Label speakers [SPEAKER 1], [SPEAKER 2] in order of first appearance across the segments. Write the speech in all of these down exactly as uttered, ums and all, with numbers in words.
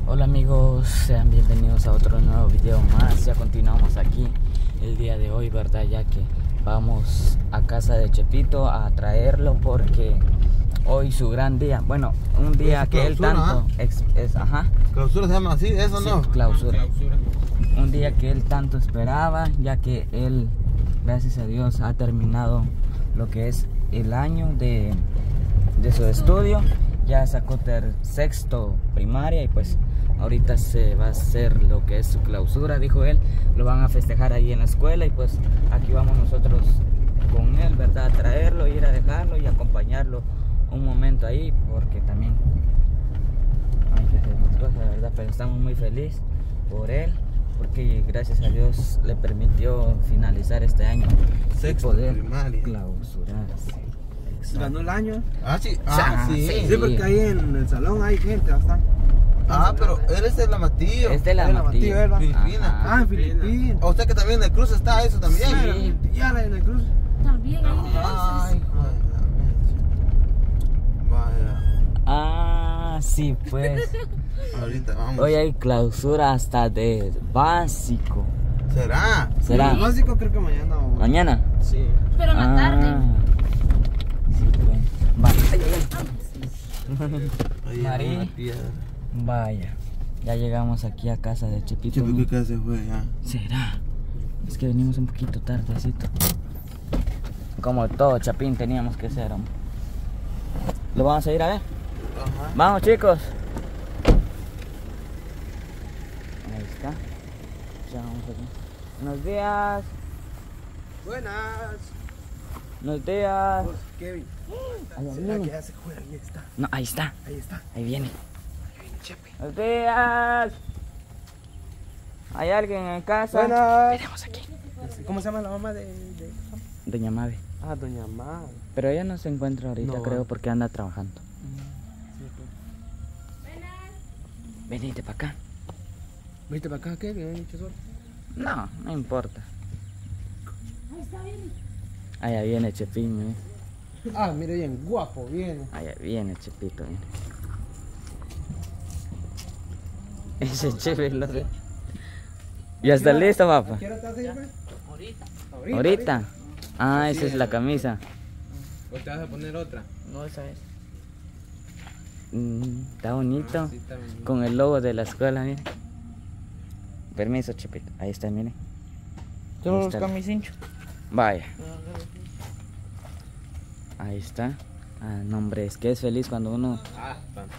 [SPEAKER 1] Hola amigos, sean bienvenidos a otro nuevo video más. Ya continuamos aquí el día de hoy, ¿verdad? Ya que vamos a casa de Chepito a traerlo porque hoy su gran día, bueno, un día que él tanto es, es, ajá.
[SPEAKER 2] Clausura se llama así, eso
[SPEAKER 1] Sí,
[SPEAKER 2] no.
[SPEAKER 1] clausura. Un día que él tanto esperaba, ya que él, gracias a Dios, ha terminado lo que es el año de, de su estudio. Ya sacó ter, sexto primaria y pues ahorita se va a hacer lo que es su clausura, dijo él. Lo van a festejar ahí en la escuela y pues aquí vamos nosotros con él, ¿verdad? A traerlo, ir a dejarlo y acompañarlo un momento ahí, porque también hay que hacer más cosas, ¿verdad? Pero estamos muy felices por él, porque gracias a Dios le permitió finalizar este año
[SPEAKER 2] Sexto
[SPEAKER 1] y poder
[SPEAKER 2] primaria.
[SPEAKER 1] clausurarse.
[SPEAKER 3] Ganó el año.
[SPEAKER 2] Ah, sí, ah, sí.
[SPEAKER 1] sí.
[SPEAKER 3] Sí, porque ahí en el salón hay gente bastante.
[SPEAKER 2] Ah, pero él es de la Matillo.
[SPEAKER 1] Es de la
[SPEAKER 3] Es de la
[SPEAKER 1] Matillo.
[SPEAKER 3] Matillo, ¿verdad?
[SPEAKER 2] Filipina.
[SPEAKER 3] Ah, en Filipinas.
[SPEAKER 2] O sea que también en el Cruz está eso también.
[SPEAKER 3] Sí, ya la en el Cruz.
[SPEAKER 4] También hay
[SPEAKER 2] Ay,
[SPEAKER 4] entonces.
[SPEAKER 2] joder. Vaya.
[SPEAKER 1] Ah, sí, pues.
[SPEAKER 2] Ahorita vamos.
[SPEAKER 1] Hoy hay clausura hasta de básico.
[SPEAKER 2] ¿Será?
[SPEAKER 1] ¿Será?
[SPEAKER 3] El básico creo que mañana o...
[SPEAKER 1] ¿Mañana?
[SPEAKER 3] Sí.
[SPEAKER 4] Pero en la tarde.
[SPEAKER 1] Sí, pues. Va- ay, ay,
[SPEAKER 2] Ahí
[SPEAKER 1] Marí.
[SPEAKER 2] en una piedra.
[SPEAKER 1] ay. Vaya. Ya llegamos aquí a casa de Chepito.
[SPEAKER 2] Chico, ¿qué casa fue ya?
[SPEAKER 1] ¿Será? Es que venimos un poquito tardecito. Como todo Chapín teníamos que ser, hombre. ¿Lo vamos a ir a ver?
[SPEAKER 2] Ajá.
[SPEAKER 1] Vamos, chicos. Ahí está. Ya vamos aquí. Buenos días.
[SPEAKER 3] Buenas.
[SPEAKER 1] Buenos días.
[SPEAKER 3] Pues, Kevin.
[SPEAKER 1] Allá
[SPEAKER 3] ¿Será
[SPEAKER 1] viene.
[SPEAKER 3] que ya se fue? Ahí está.
[SPEAKER 1] No, ahí está.
[SPEAKER 3] Ahí está.
[SPEAKER 1] Ahí viene.
[SPEAKER 3] Ahí viene Chepe.
[SPEAKER 1] Buenos días. ¿Hay alguien en casa?
[SPEAKER 3] Buenas.
[SPEAKER 1] Veremos aquí.
[SPEAKER 3] ¿Cómo se llama la mamá de...? de...
[SPEAKER 1] Doña Mabe.
[SPEAKER 3] Ah, Doña Mar.
[SPEAKER 1] Pero ella no se encuentra ahorita,
[SPEAKER 3] No,
[SPEAKER 1] creo,
[SPEAKER 3] va.
[SPEAKER 1] porque anda trabajando.
[SPEAKER 3] Sí, pues.
[SPEAKER 1] Venite para acá.
[SPEAKER 3] ¿Viste para acá, Kevin? ¿Han dicho solo?
[SPEAKER 1] No, no importa.
[SPEAKER 4] Ahí está bien.
[SPEAKER 1] Allá viene Chepín, ¿eh?
[SPEAKER 3] Ah, mire bien, guapo, viene.
[SPEAKER 1] Allá viene Chepito, viene. Ese Chepe lo de... ¿Ya está listo, papá?
[SPEAKER 3] ¿Qué hora te hace, Chepe?
[SPEAKER 1] Ahorita.
[SPEAKER 3] Ahorita.
[SPEAKER 1] ¿Ahorita? Ah, esa es la camisa.
[SPEAKER 5] ¿O te vas a poner otra?
[SPEAKER 1] No, esa es. Mm, está bonito.
[SPEAKER 5] Sí, está bien.
[SPEAKER 1] Con el logo de la escuela, mire. Permiso, Chepito. Ahí está, mire.
[SPEAKER 3] ¿Tú
[SPEAKER 1] Ahí
[SPEAKER 3] los
[SPEAKER 1] está.
[SPEAKER 3] camisinchos?
[SPEAKER 1] Vaya. Ahí está. Ah, no, hombre, es que es feliz cuando uno...
[SPEAKER 5] Ah, tanto.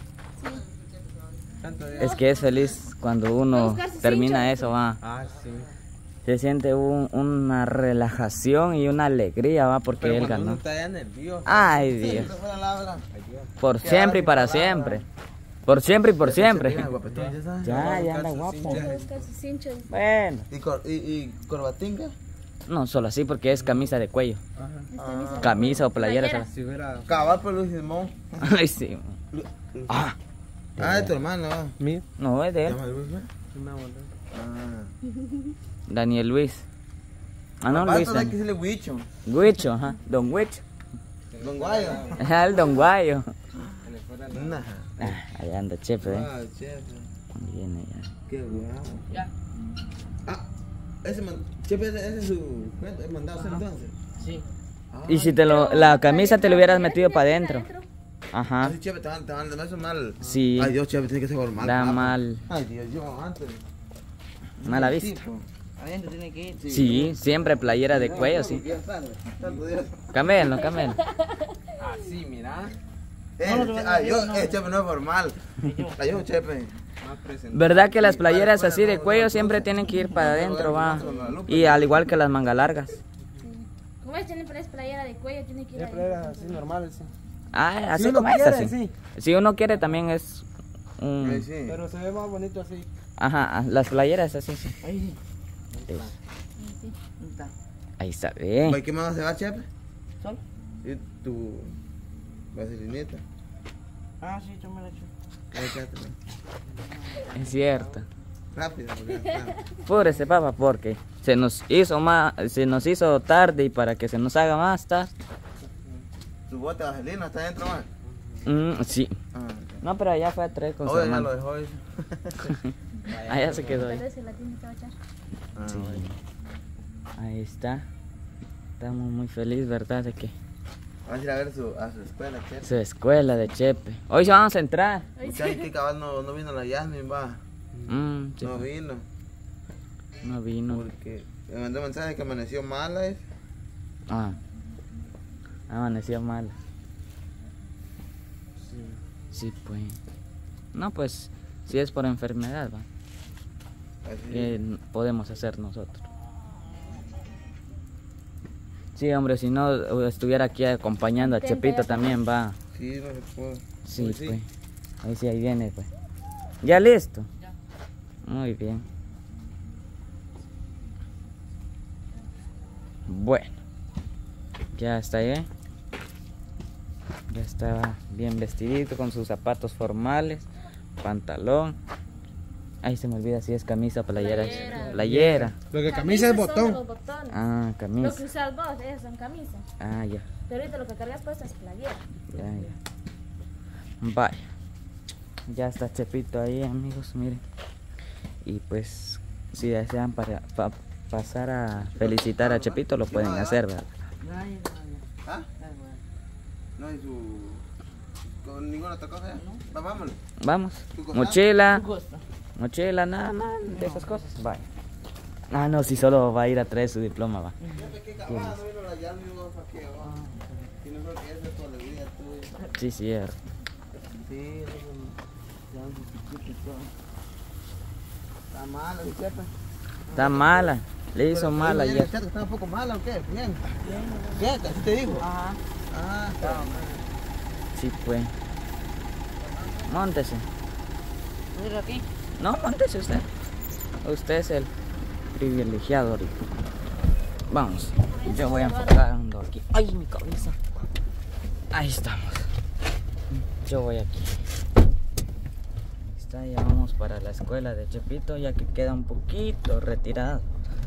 [SPEAKER 5] Tanto de...
[SPEAKER 1] Es que es feliz cuando uno
[SPEAKER 4] buscar su
[SPEAKER 1] termina
[SPEAKER 4] cincho.
[SPEAKER 1] eso, va.
[SPEAKER 5] Ah, sí.
[SPEAKER 1] Se siente un- una relajación y una alegría, va, porque
[SPEAKER 5] Pero
[SPEAKER 1] él
[SPEAKER 5] cuando uno
[SPEAKER 1] ganó.
[SPEAKER 5] está ya nervioso.
[SPEAKER 1] Ay, Dios.
[SPEAKER 2] Siempre fue la labra.
[SPEAKER 5] Ay, Dios.
[SPEAKER 1] Por siempre y para siempre. Por siempre y por siempre.
[SPEAKER 2] Mira, guapetón, ya sabes.
[SPEAKER 1] Ya, ya
[SPEAKER 2] Buscar
[SPEAKER 1] anda
[SPEAKER 2] sus
[SPEAKER 1] guapo.
[SPEAKER 2] cinchas.
[SPEAKER 4] Voy a buscar sus cinchos.
[SPEAKER 1] Bueno.
[SPEAKER 2] ¿Y, cor y, y corbatinga?
[SPEAKER 1] No, solo así porque es camisa de cuello.
[SPEAKER 5] Ajá.
[SPEAKER 4] Esta misa.
[SPEAKER 1] Camisa o playera.
[SPEAKER 4] Playera.
[SPEAKER 5] Si hubiera...
[SPEAKER 2] Cabal por Luis Simón.
[SPEAKER 1] ¿sabes? Ay, sí.
[SPEAKER 2] Lu-
[SPEAKER 1] Ah,
[SPEAKER 2] Ah, de tu hermano, va.
[SPEAKER 3] Mira.
[SPEAKER 1] no, es de
[SPEAKER 2] ¿Se
[SPEAKER 1] él.
[SPEAKER 2] llama Luis, va?
[SPEAKER 3] Una bolsa.
[SPEAKER 2] Ah.
[SPEAKER 1] Daniel Luis. Ah, no,
[SPEAKER 2] Papá,
[SPEAKER 1] Luis.
[SPEAKER 2] tú sabes que
[SPEAKER 1] Dan-
[SPEAKER 2] se le huicho.
[SPEAKER 1] Guicho, ajá. Don Guicho.
[SPEAKER 2] Don Guayo.
[SPEAKER 1] Ajá, el Don Guayo.
[SPEAKER 5] que le fuera la-
[SPEAKER 2] Nah.
[SPEAKER 1] Ah, allá anda Chepe, eh.
[SPEAKER 2] Ah, chefe.
[SPEAKER 1] Viene ya.
[SPEAKER 2] Qué guapo. Ya. Ah, ese man, chefe, ese, ese es su cuenta, el mandado hacer entonces.
[SPEAKER 1] Sí.
[SPEAKER 2] Ah,
[SPEAKER 1] Y si te lo, la camisa te lo hubieras metido para adentro. Ajá.
[SPEAKER 2] así chefe, te van, te van, te van a hacer mal.
[SPEAKER 1] Sí.
[SPEAKER 2] Ay, Dios, chefe, tiene que ser formal.
[SPEAKER 1] Da
[SPEAKER 2] papá.
[SPEAKER 1] mal,
[SPEAKER 2] Ay, Dios, yo antes.
[SPEAKER 1] mala vista.
[SPEAKER 2] Tipo.
[SPEAKER 3] Adentro tiene que ir.
[SPEAKER 1] Sí, siempre playera de cuello, sí.
[SPEAKER 2] Ya está, tanto Dios.
[SPEAKER 1] Cámbialo, cámbialo.
[SPEAKER 5] Así, mira.
[SPEAKER 2] Eh, che- ay, yo, eh, chefe, no es formal. Ay, yo, chefe.
[SPEAKER 5] Más presentable.
[SPEAKER 1] ¿Verdad que las playeras así de cuello siempre tienen que ir para adentro, va? Y al igual que las mangas largas.
[SPEAKER 4] Como es, tiene tres playera de cuello, tiene que ir
[SPEAKER 3] Siempre
[SPEAKER 4] ahí.
[SPEAKER 3] era así normal, sí.
[SPEAKER 1] Ah, así
[SPEAKER 3] Si uno
[SPEAKER 1] como esta,
[SPEAKER 3] quiere,
[SPEAKER 1] sí. Si uno quiere también es
[SPEAKER 2] Sí,
[SPEAKER 1] un...
[SPEAKER 2] sí.
[SPEAKER 3] Pero se ve más bonito así.
[SPEAKER 1] Ajá, las playeras así, sí.
[SPEAKER 3] Ahí.
[SPEAKER 1] Sí.
[SPEAKER 4] Sí.
[SPEAKER 1] Ahí está bien.
[SPEAKER 2] Oye, ¿qué más se va, chefe?
[SPEAKER 3] ¿Solo?
[SPEAKER 2] Y tu vaselineta.
[SPEAKER 3] Ah, sí, yo me la echo.
[SPEAKER 2] Ahí échatela.
[SPEAKER 1] Es cierto.
[SPEAKER 2] Rápido, porque ya está.
[SPEAKER 1] Púrese, papá, porque se nos hizo más, se nos hizo tarde y para que se nos haga más tarde.
[SPEAKER 2] Tu bote de vaselina está adentro, más.
[SPEAKER 1] Mm, sí.
[SPEAKER 2] Ah, ok.
[SPEAKER 1] No, pero allá fue a traer con su
[SPEAKER 2] Oye, ya
[SPEAKER 1] hermano.
[SPEAKER 2] lo dejó eso.
[SPEAKER 1] Allá se quedó
[SPEAKER 4] Tal
[SPEAKER 1] ahí.
[SPEAKER 4] vez se la tiene que echar.
[SPEAKER 2] Ah,
[SPEAKER 1] Sí.
[SPEAKER 2] bueno.
[SPEAKER 1] Ahí está. Estamos muy felices, ¿verdad? De que
[SPEAKER 2] Vamos a ir a ver su, a su escuela, che.
[SPEAKER 1] su escuela de Chepe. Hoy sí vamos a entrar.
[SPEAKER 2] Muchachos, que cabal no, no vino la Yasmin, va.
[SPEAKER 1] Mm, sí,
[SPEAKER 2] No vino.
[SPEAKER 1] no vino.
[SPEAKER 2] Porque me mandó mensaje que amaneció mala. ¿eh?
[SPEAKER 1] Ah, amaneció mal. Sí, pues. No, pues, si es por enfermedad, va.
[SPEAKER 2] Así.
[SPEAKER 1] ¿Qué podemos hacer nosotros? Sí, hombre, si no estuviera aquí acompañando a
[SPEAKER 4] Intenta
[SPEAKER 1] Chepito
[SPEAKER 4] ya.
[SPEAKER 1] también va.
[SPEAKER 2] Sí, no se puede.
[SPEAKER 1] Sí,
[SPEAKER 2] Pues sí.
[SPEAKER 1] pues. Ahí sí, ahí viene, pues. ¿Ya listo? Muy bien. Bueno. Ya está ahí. Ya estaba bien vestidito con sus zapatos formales, pantalón. Ahí se me olvida si es camisa o playera.
[SPEAKER 4] Playera.
[SPEAKER 1] Playera.
[SPEAKER 3] Lo que camisa es
[SPEAKER 4] son
[SPEAKER 3] botón.
[SPEAKER 4] los botones.
[SPEAKER 1] Ah,
[SPEAKER 4] Lo que
[SPEAKER 1] camisa.
[SPEAKER 4] usas vos, esas son camisas.
[SPEAKER 1] Ah, ya.
[SPEAKER 4] Pero ahorita lo que cargas puesto es playera.
[SPEAKER 1] Ya, ya. Vaya. Ya está Chepito ahí, amigos, miren. Y pues, si desean para, pa- pasar a felicitar a Chepito, lo pueden hacer, ¿verdad?
[SPEAKER 2] ¿Ah? No hay su. ¿Con ninguna otra cosa ya? Va, vámonos.
[SPEAKER 1] Vamos.
[SPEAKER 2] ¿Tu cosa?
[SPEAKER 1] Mochila. Mochila, nada, nada de esas cosas. Vaya. Ah, no, si solo va a ir a traer su diploma, va.
[SPEAKER 2] ¿Qué cabal? No vino la Yasmin, vamos a qué, va. Si no creo que es de toda la vida tuya.
[SPEAKER 1] Sí, cierto.
[SPEAKER 2] Sí, ya un chiquito y todo. Está mala, mi chepa.
[SPEAKER 1] Está mala. Le hizo
[SPEAKER 2] Pero,
[SPEAKER 1] mal
[SPEAKER 2] pero,
[SPEAKER 1] ayer.
[SPEAKER 2] ¿Está está un poco mala o qué? Bien. Bien, así te digo.
[SPEAKER 3] Ajá.
[SPEAKER 2] Ah, está mal.
[SPEAKER 1] Sí, pues. Móntese.
[SPEAKER 3] Mira aquí.
[SPEAKER 1] No, móntese usted. Usted es el privilegiado ahorita. Vamos. Yo voy enfocando aquí. Ay, mi cabeza. Ahí estamos. Yo voy aquí. Ahí está, ya vamos para la escuela de Chepito, ya que queda un poquito retirado.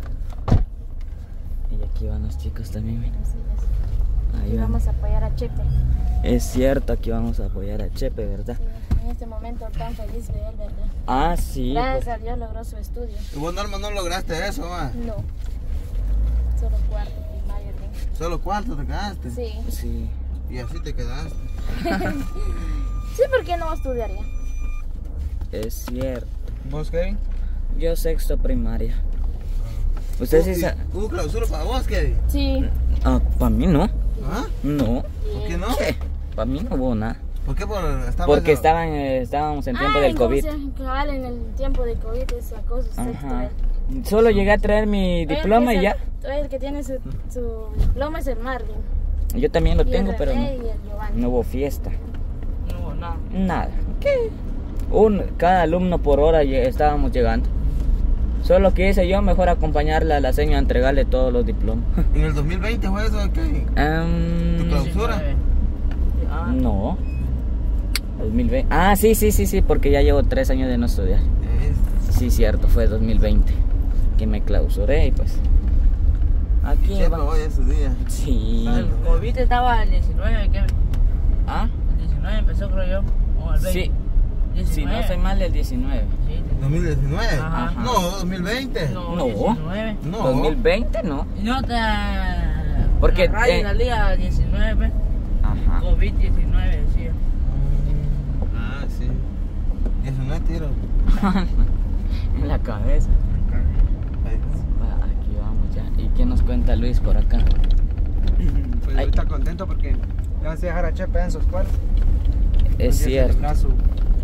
[SPEAKER 1] Y aquí van los chicos también, miren.
[SPEAKER 4] Así es.
[SPEAKER 1] Ahí
[SPEAKER 4] Y
[SPEAKER 1] van.
[SPEAKER 4] vamos a apoyar a Chepe.
[SPEAKER 1] Es cierto, aquí vamos a apoyar a Chepe, ¿verdad?
[SPEAKER 4] Sí, en este momento tan feliz de él, ¿verdad?
[SPEAKER 1] Ah, sí.
[SPEAKER 4] Gracias
[SPEAKER 1] pues.
[SPEAKER 4] a Dios logró su estudio.
[SPEAKER 2] Y vos, Norma, no lograste eso, va.
[SPEAKER 4] No. Solo cuarto primaria tengo.
[SPEAKER 2] Solo cuarto te quedaste.
[SPEAKER 4] Sí.
[SPEAKER 1] Sí.
[SPEAKER 2] Y así te quedaste.
[SPEAKER 4] Sí, ¿por qué no estudiaría?
[SPEAKER 1] Es cierto.
[SPEAKER 3] ¿Vos, Kevin?
[SPEAKER 1] Yo sexto primaria. ¿Usted sí sabe?
[SPEAKER 2] ¿Hubo clausura para vos, Kevin?
[SPEAKER 4] Sí.
[SPEAKER 1] Ah, para mí no.
[SPEAKER 2] ¿Ah?
[SPEAKER 1] No.
[SPEAKER 2] ¿Por qué no?
[SPEAKER 1] ¿Qué? Para mí no hubo nada.
[SPEAKER 2] ¿Por qué? Por, estaba
[SPEAKER 1] Porque
[SPEAKER 2] eso-
[SPEAKER 1] estaban, eh, estábamos en tiempo
[SPEAKER 4] Ay,
[SPEAKER 1] del
[SPEAKER 4] ¿cómo
[SPEAKER 1] COVID.
[SPEAKER 4] se- cabal, en el tiempo de COVID esa cosa, sexto.
[SPEAKER 1] Ajá.
[SPEAKER 4] ¿eh?
[SPEAKER 1] Solo llegué a traer mi
[SPEAKER 4] Oye,
[SPEAKER 1] diploma
[SPEAKER 4] el
[SPEAKER 1] y
[SPEAKER 4] que
[SPEAKER 1] ya.
[SPEAKER 4] es el- oye, el que tiene su, su diploma es el Marvin.
[SPEAKER 1] Yo también lo
[SPEAKER 4] Y el
[SPEAKER 1] tengo, pero
[SPEAKER 4] René
[SPEAKER 1] no,
[SPEAKER 4] y el Giovanni.
[SPEAKER 1] no hubo fiesta.
[SPEAKER 3] No hubo nada.
[SPEAKER 1] Nada. ¿Qué? Un, cada alumno por hora lle- estábamos llegando. Solo que hice yo, mejor acompañarle a la señora a entregarle todos los diplomas.
[SPEAKER 2] ¿En el dos mil veinte fue eso, Kevin?
[SPEAKER 1] Em,
[SPEAKER 2] ¿Tu clausura?
[SPEAKER 3] Ah,
[SPEAKER 1] no. dos mil veinte. Ah, sí, sí, sí, sí, porque ya llevo tres años de no estudiar.
[SPEAKER 2] Es-
[SPEAKER 1] Sí, cierto, fue dos mil veinte que me clausuré y pues aquí
[SPEAKER 2] Siempre
[SPEAKER 1] va.
[SPEAKER 2] voy a su día.
[SPEAKER 1] Sí.
[SPEAKER 3] El COVID estaba el diecinueve, Kevin.
[SPEAKER 1] ¿Ah?
[SPEAKER 3] El diecinueve empezó, creo yo. O el veinte.
[SPEAKER 1] Sí. Si
[SPEAKER 3] diecinueve.
[SPEAKER 1] no estoy mal, el diecinueve.
[SPEAKER 3] Sí,
[SPEAKER 2] ¿dos mil diecinueve?
[SPEAKER 3] Ajá.
[SPEAKER 2] No, dos mil veinte.
[SPEAKER 3] no,
[SPEAKER 1] No.
[SPEAKER 3] diecinueve.
[SPEAKER 2] No.
[SPEAKER 1] dos mil veinte no.
[SPEAKER 3] No te.
[SPEAKER 1] Porque,
[SPEAKER 3] En la radio
[SPEAKER 1] eh,
[SPEAKER 3] salía diecinueve.
[SPEAKER 1] Ajá.
[SPEAKER 3] COVID diecinueve, decía.
[SPEAKER 2] Ah, sí. diecinueve tiros.
[SPEAKER 1] En la cabeza.
[SPEAKER 2] Ahí.
[SPEAKER 1] Va, aquí vamos ya. ¿Y qué nos cuenta Luis por acá?
[SPEAKER 6] Pues
[SPEAKER 1] Ay.
[SPEAKER 6] ahorita contento porque ya vas a dejar a Chepe en su escuela.
[SPEAKER 1] Es
[SPEAKER 6] Ya
[SPEAKER 1] cierto.
[SPEAKER 6] celebrar su-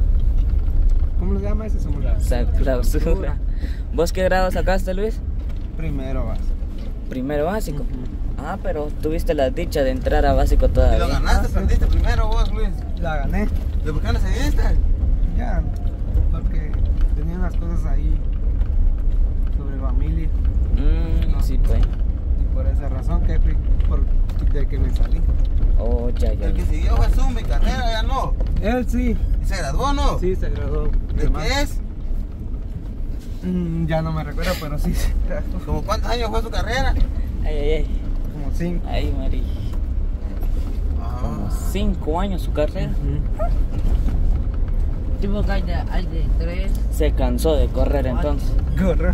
[SPEAKER 6] ¿Cómo le llama ese simulacro?
[SPEAKER 1] Esa clausura. ¿Vos qué grado sacaste, Luis?
[SPEAKER 6] Primero vas.
[SPEAKER 1] Primero básico. Ah, pero tuviste la dicha de entrar a básico
[SPEAKER 2] ¿Y lo
[SPEAKER 1] todavía.
[SPEAKER 2] ganaste? ¿Perdiste primero vos, Luis?
[SPEAKER 6] La gané.
[SPEAKER 2] ¿De por qué no seguiste?
[SPEAKER 6] Ya, porque tenía unas cosas ahí sobre familia.
[SPEAKER 1] Mm, sí, pues.
[SPEAKER 6] Y por esa razón que fui por, de que me salí.
[SPEAKER 1] Oh, ya, ya.
[SPEAKER 2] El que siguió fue su mi carrera, ya no.
[SPEAKER 6] Él sí,
[SPEAKER 2] ¿Y se graduó no?
[SPEAKER 6] sí se graduó.
[SPEAKER 2] ¿De
[SPEAKER 6] más.
[SPEAKER 2] qué es?
[SPEAKER 6] Mm, ya no me recuerdo, pero sí se graduó.
[SPEAKER 2] ¿Como cuántos años fue su carrera?
[SPEAKER 1] Ay, ay, ay.
[SPEAKER 6] Como cinco.
[SPEAKER 1] Ay, Mari. Como
[SPEAKER 2] Ah.
[SPEAKER 1] cinco años su carrera.
[SPEAKER 6] Ujú.
[SPEAKER 3] Tipo que hay de, hay de tres.
[SPEAKER 1] Se cansó de correr entonces.
[SPEAKER 6] Correr.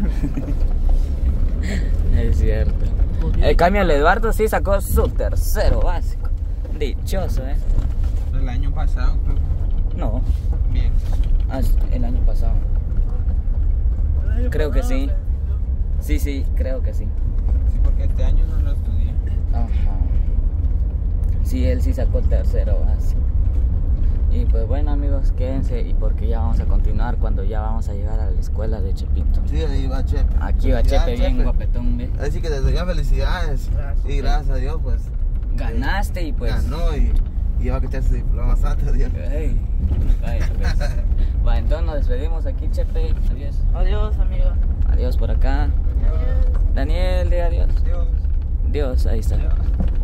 [SPEAKER 1] Es cierto. El cambio el Eduardo sí sacó su tercero básico. Dichoso, ¿eh?
[SPEAKER 5] El año pasado, creo.
[SPEAKER 1] No,
[SPEAKER 5] Bien.
[SPEAKER 1] ah, el año pasado. Creo que sí. Sí, sí, creo que sí.
[SPEAKER 5] Sí, porque este año no lo estudié.
[SPEAKER 1] Ajá. Sí, él sí sacó tercero básico. Y pues bueno, amigos, quédense y porque ya vamos a continuar cuando ya vamos a llegar a la escuela de Chepito.
[SPEAKER 2] Sí, ahí va Chepe.
[SPEAKER 1] Aquí va Chepe
[SPEAKER 2] Felicidades,
[SPEAKER 1] bien guapetón, ¿ve?
[SPEAKER 2] Así que desde ya felicidades.
[SPEAKER 3] Gracias.
[SPEAKER 2] Y gracias a Dios, pues.
[SPEAKER 1] Ganaste y pues...
[SPEAKER 2] Ganó y, y va a quitar su diploma santo, Dios.
[SPEAKER 1] Ey, vaya, pues. Va, entonces nos despedimos aquí, Chepe. Adiós.
[SPEAKER 3] Adiós, amigo.
[SPEAKER 1] Adiós por acá.
[SPEAKER 4] Adiós.
[SPEAKER 1] Daniel, diga adiós.
[SPEAKER 5] Dios.
[SPEAKER 1] Dios, ahí está.
[SPEAKER 5] Dios.